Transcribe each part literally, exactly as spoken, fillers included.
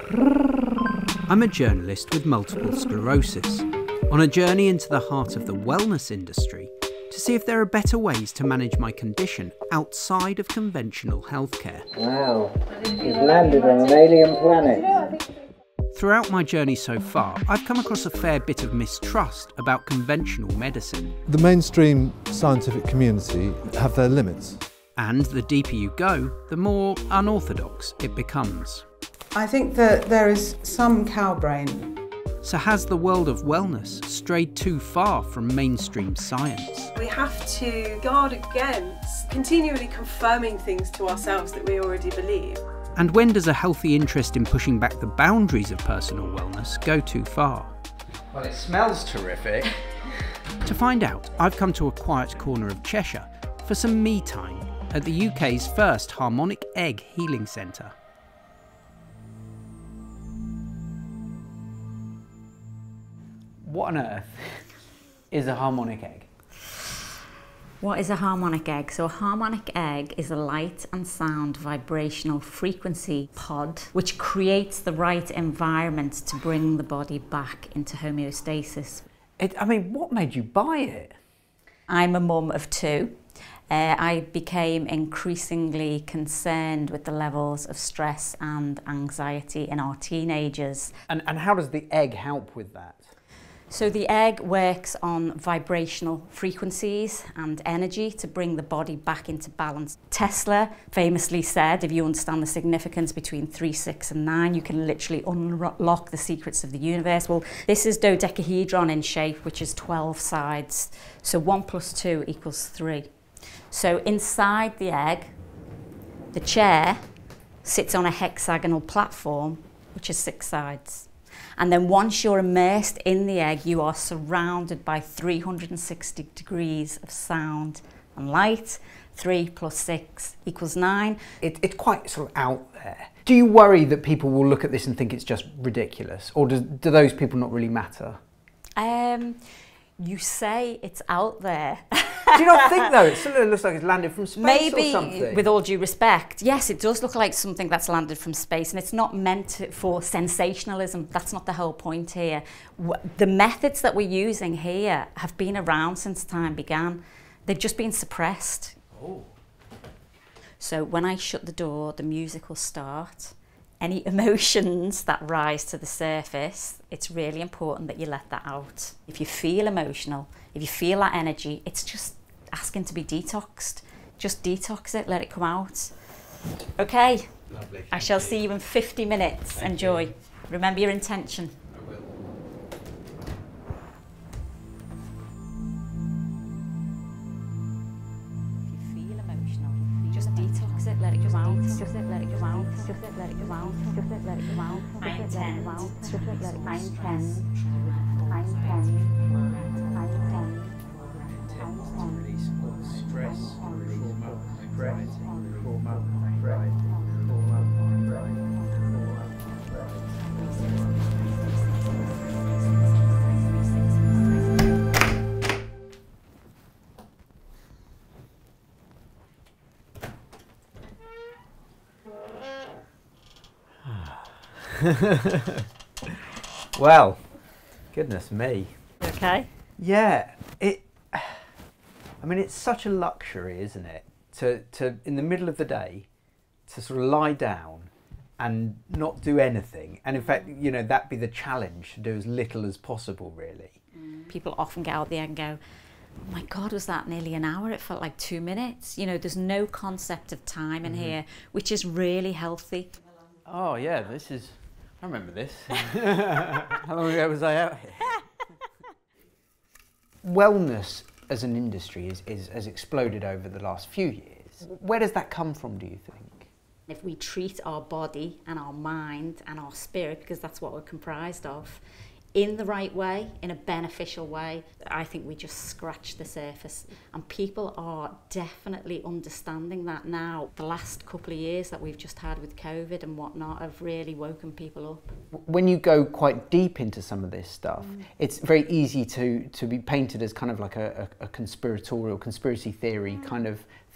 I'm a journalist with multiple sclerosis, on a journey into the heart of the wellness industry to see if there are better ways to manage my condition outside of conventional healthcare. Wow, you've landed on an alien planet. Throughout my journey so far, I've come across a fair bit of mistrust about conventional medicine. The mainstream scientific community have their limits. And the deeper you go, the more unorthodox it becomes. I think that there is some cow brain. So has the world of wellness strayed too far from mainstream science? We have to guard against continually confirming things to ourselves that we already believe. And when does a healthy interest in pushing back the boundaries of personal wellness go too far? Well, it smells terrific. To find out, I've come to a quiet corner of Cheshire for some me time at the U K's first harmonic egg healing centre. What on earth is a harmonic egg? What is a harmonic egg? So a harmonic egg is a light and sound vibrational frequency pod which creates the right environment to bring the body back into homeostasis. It, I mean, what made you buy it? I'm a mum of two. Uh, I became increasingly concerned with the levels of stress and anxiety in our teenagers. And, and how does the egg help with that? So the egg works on vibrational frequencies and energy to bring the body back into balance. Tesla famously said, if you understand the significance between three, six and nine, you can literally unlock the secrets of the universe. Well, this is dodecahedron in shape, which is twelve sides. So one plus two equals three. So inside the egg, the chair sits on a hexagonal platform, which is six sides. And then once you're immersed in the egg, you are surrounded by three hundred sixty degrees of sound and light. Three plus six equals nine. It, it's quite sort of out there. Do you worry that people will look at this and think it's just ridiculous? Or does, do those people not really matter? Um, you say it's out there. Do you not think though? It sort of looks like it's landed from space Maybe, or something. with all due respect, yes, it does look like something that's landed from space, and it's not meant to, for sensationalism. That's not the whole point here. The methods that we're using here have been around since time began. They've just been suppressed. Oh. So when I shut the door, the music will start. Any emotions that rise to the surface, it's really important that you let that out. If you feel emotional, if you feel that energy, it's just asking to be detoxed. Just detox it, let it come out. Okay, Lovely. I shall see you in fifty minutes. Thank Enjoy. you. Remember your intention. I will. If you feel emotional, just detox it, let it come out. Just let it come out. Just let it come out. Just let it come out. I intend. I intend. I intend. Release all stress, trauma, anxiety, trauma, anxiety, trauma, anxiety, Well, goodness me. Okay. Yeah, it. I mean, it's such a luxury, isn't it? To, to in the middle of the day, to sort of lie down and not do anything. And in fact, you know, that be the challenge, to do as little as possible, really. People often get out there and go, oh my God, was that nearly an hour? It felt like two minutes. You know, there's no concept of time in mm-hmm. here, which is really healthy. Oh yeah, this is, I remember this. How long ago was I out here? Wellness as an industry is, is, has exploded over the last few years. Where does that come from, do you think? If we treat our body and our mind and our spirit, because that's what we're comprised of, in the right way, in a beneficial way, I think we just scratch the surface. And people are definitely understanding that now. The last couple of years that we've just had with COVID and whatnot have really woken people up. When you go quite deep into some of this stuff, mm. it's very easy to, to be painted as kind of like a, a, a conspiratorial, conspiracy theory mm. kind of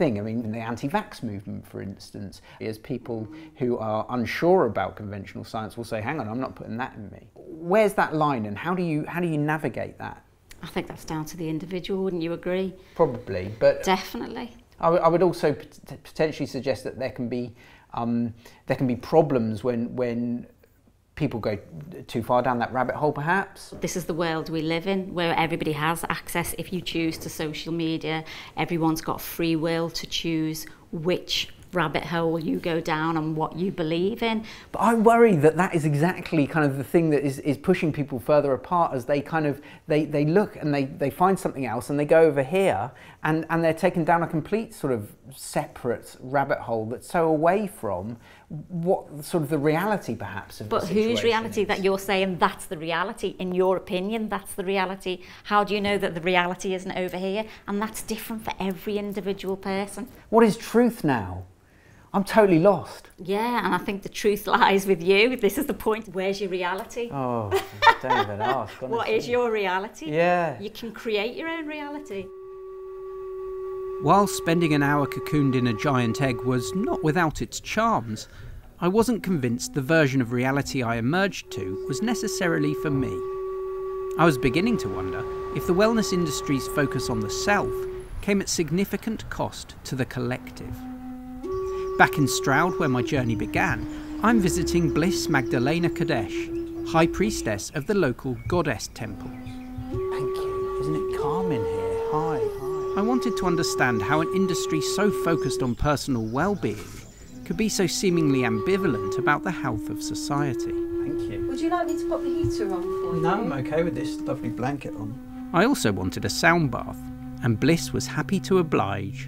thing. I mean, in the anti-vax movement, for instance, is people who are unsure about conventional science will say, hang on, I'm not putting that in me. Where's that line, and how do you, how do you navigate that? I think that's down to the individual, wouldn't you agree? Probably, but... Definitely. I, I would also pot potentially suggest that there can be, um, there can be problems when, when people go too far down that rabbit hole, perhaps. This is the world we live in, where everybody has access, if you choose, to social media. Everyone's got free will to choose which rabbit hole you go down and what you believe in. But I worry that that is exactly kind of the thing that is, is pushing people further apart, as they kind of, they, they look and they, they find something else and they go over here and, and they're taken down a complete sort of separate rabbit hole that's so away from what sort of the reality perhaps of but the situation whose reality is. That you're saying that's the reality? In your opinion, that's the reality. How do you know that the reality isn't over here? And that's different for every individual person. What is truth now? I'm totally lost. Yeah, and I think the truth lies with you. This is the point. Where's your reality? Oh, don't even ask, honestly. What is your reality? Yeah. You can create your own reality. While spending an hour cocooned in a giant egg was not without its charms, I wasn't convinced the version of reality I emerged to was necessarily for me. I was beginning to wonder if the wellness industry's focus on the self came at significant cost to the collective. Back in Stroud, where my journey began, I'm visiting Bliss Magdalena Kadesh, High Priestess of the local goddess temple. Thank you. Isn't it calm in here? Hi, hi. I wanted to understand how an industry so focused on personal well-being could be so seemingly ambivalent about the health of society. Thank you. Would you like me to put the heater on for you? No, I'm okay with this lovely blanket on. I also wanted a sound bath, and Bliss was happy to oblige.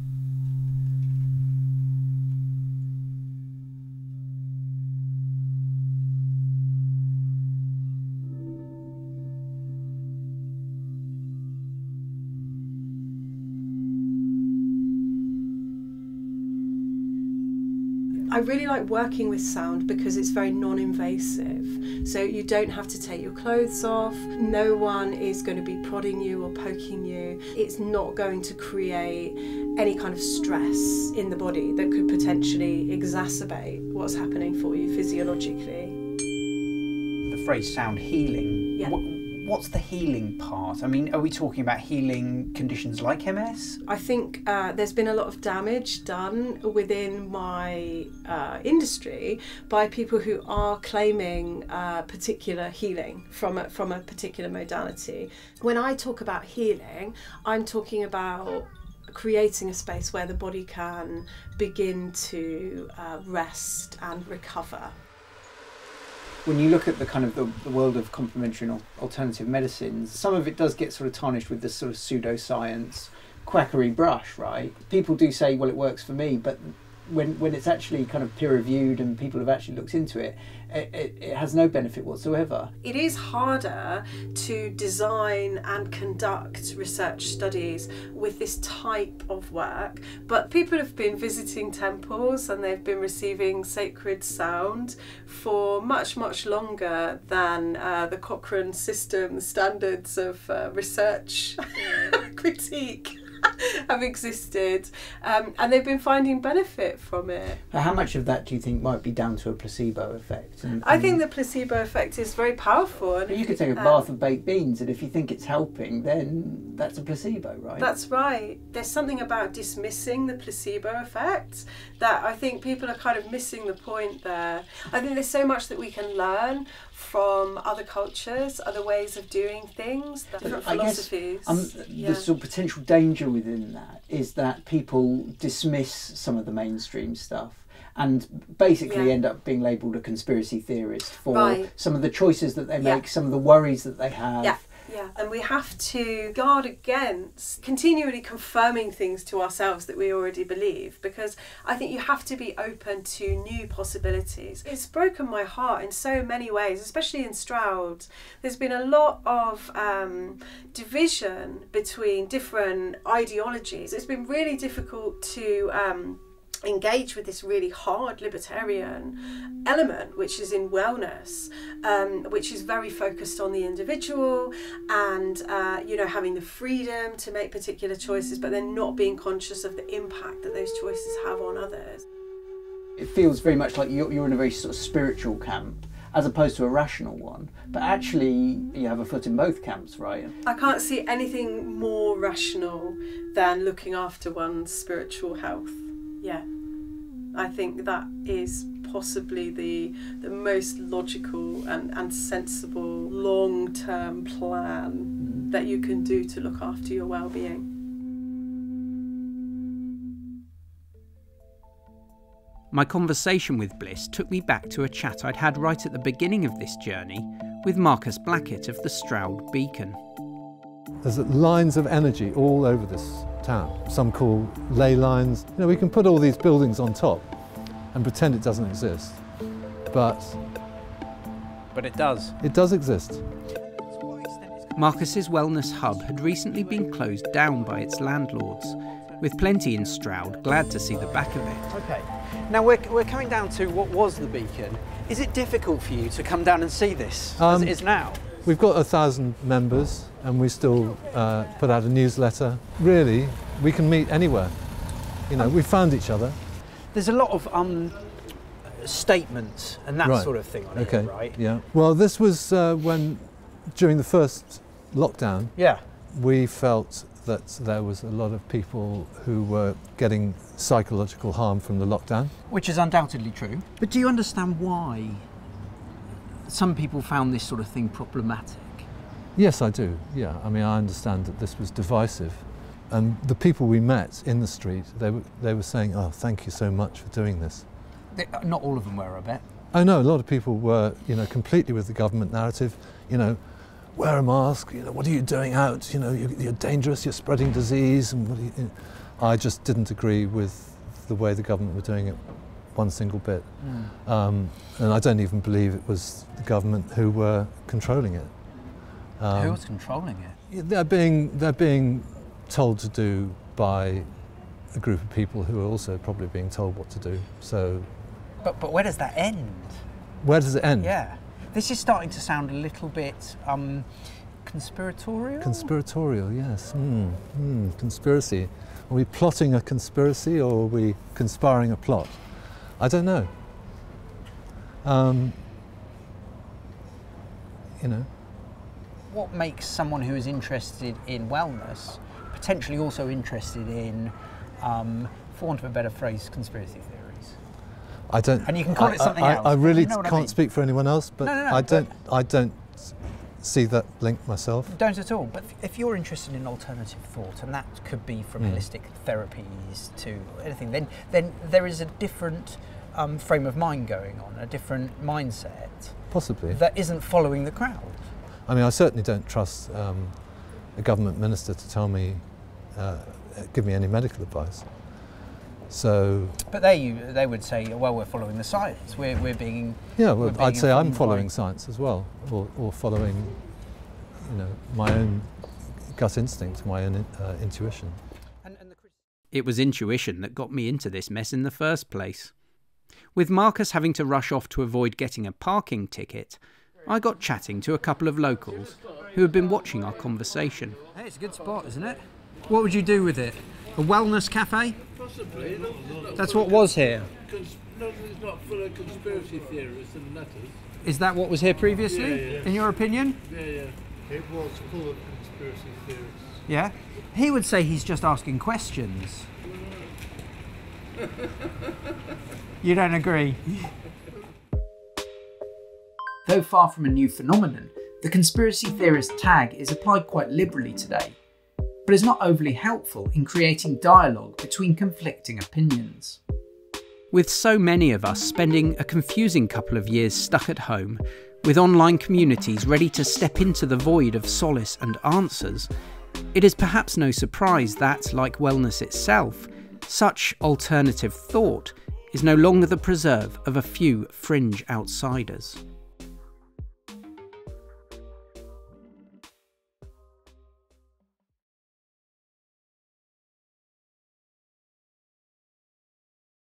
I really like working with sound because it's very non-invasive. So you don't have to take your clothes off. No one is going to be prodding you or poking you. It's not going to create any kind of stress in the body that could potentially exacerbate what's happening for you physiologically. The phrase sound healing. Yeah. What, what's the healing part? I mean, are we talking about healing conditions like M S? I think uh, there's been a lot of damage done within my uh, industry by people who are claiming uh, particular healing from a, from a particular modality. When I talk about healing, I'm talking about creating a space where the body can begin to uh, rest and recover. When you look at the kind of the, the world of complementary and alternative medicines, some of it does get sort of tarnished with this sort of pseudoscience, quackery brush, right? People do say, well, it works for me, but when when it's actually kind of peer reviewed and people have actually looked into it, it, it, it has no benefit whatsoever. It is harder to design and conduct research studies with this type of work, but people have been visiting temples and they've been receiving sacred sound for much, much longer than uh, the Cochrane system standards of uh, research critique have existed, um, and they've been finding benefit from it. How much of that do you think might be down to a placebo effect? And, I think the placebo effect is very powerful. And you could take a um, bath of baked beans, and if you think it's helping, then that's a placebo, right? That's right. There's something about dismissing the placebo effect that I think people are kind of missing the point there. I think there's so much that we can learn from other cultures, other ways of doing things, different I philosophies. Guess, um, yeah. the sort of potential danger within that is that people dismiss some of the mainstream stuff and basically Yeah. end up being labelled a conspiracy theorist for Right. some of the choices that they Yeah. make, some of the worries that they have. Yeah. Yeah, and we have to guard against continually confirming things to ourselves that we already believe, because I think you have to be open to new possibilities. It's broken my heart in so many ways, especially in Stroud. There's been a lot of um, division between different ideologies. It's been really difficult to um, engage with this really hard libertarian element, which is in wellness, um, which is very focused on the individual and uh, you know, having the freedom to make particular choices, but then not being conscious of the impact that those choices have on others. It feels very much like you're, you're in a very sort of spiritual camp as opposed to a rational one, but actually you have a foot in both camps, right? I can't see anything more rational than looking after one's spiritual health. Yeah, I think that is possibly the the most logical and, and sensible long-term plan that you can do to look after your well-being. My conversation with Bliss took me back to a chat I'd had right at the beginning of this journey with Marcus Blackett of the Stroud Beacon. There's lines of energy all over this town. Some call ley lines. You know, we can put all these buildings on top and pretend it doesn't exist, but But it does. it does exist. Marcus's wellness hub had recently been closed down by its landlords, with plenty in Stroud glad to see the back of it. Okay, now we're, we're coming down to what was the Beacon. Is it difficult for you to come down and see this Um, as it is now? We've got a thousand members and we still uh, put out a newsletter. Really, we can meet anywhere. You know, we found each other. There's a lot of um, statements and that Right. sort of thing on Okay, it, right? yeah. Well, this was uh, when, during the first lockdown, Yeah. we felt that there was a lot of people who were getting psychological harm from the lockdown. Which is undoubtedly true. But do you understand why some people found this sort of thing problematic? Yes, I do, yeah. I mean, I understand that this was divisive. And the people we met in the street, they were, they were saying, oh, thank you so much for doing this. They, not all of them were, I bet. I know a lot of people were, you know, completely with the government narrative, you know, wear a mask, you know, what are you doing out, you know, you're, you're dangerous, you're spreading disease, and what are you, you know. I just didn't agree with the way the government were doing it one single bit. Mm. Um, and I don't even believe it was the government who were controlling it. Um, Who was controlling it? They're being, they're being told to do by a group of people who are also probably being told what to do. So, But, but where does that end? where does it end? Yeah. This is starting to sound a little bit um, conspiratorial. Conspiratorial, yes. Mm, mm, conspiracy. Are we plotting a conspiracy or are we conspiring a plot? I don't know. Um, you know. What makes someone who is interested in wellness potentially also interested in, um, for want of a better phrase, conspiracy theories? I don't. And you can call I, it something I, else. I really You know what I can't mean? speak for anyone else, but No, no, no, I but- don't. I don't see that link myself. Don't at all. But if you're interested in alternative thought, and that could be from Mm. holistic therapies to anything, then then there is a different um, frame of mind going on, a different mindset Possibly. that isn't following the crowd. I mean, I certainly don't trust um, a government minister to tell me, uh, give me any medical advice. So, But they you they would say, well, we're following the science. We're we're being yeah, we're well, being I'd say I'm informed following by- science as well, or, or following, you know, my own gut instinct, my own uh, intuition. And, and the Chris- It was intuition that got me into this mess in the first place. With Marcus having to rush off to avoid getting a parking ticket, I got chatting to a couple of locals who had been watching our conversation. Hey, it's a good spot, isn't it? What would you do with it? A wellness cafe? Possibly. Not, not That's full what of was here. cons- not, it's not full of conspiracy theorists and nutters. Is that what was here previously, Yeah, yeah. in your opinion? Yeah, yeah. It was full of conspiracy theorists. Yeah. He would say he's just asking questions. You don't agree? Though far from a new phenomenon, the conspiracy theorist tag is applied quite liberally today, but is not overly helpful in creating dialogue between conflicting opinions. With so many of us spending a confusing couple of years stuck at home, with online communities ready to step into the void of solace and answers, it is perhaps no surprise that, like wellness itself, such alternative thought is no longer the preserve of a few fringe outsiders.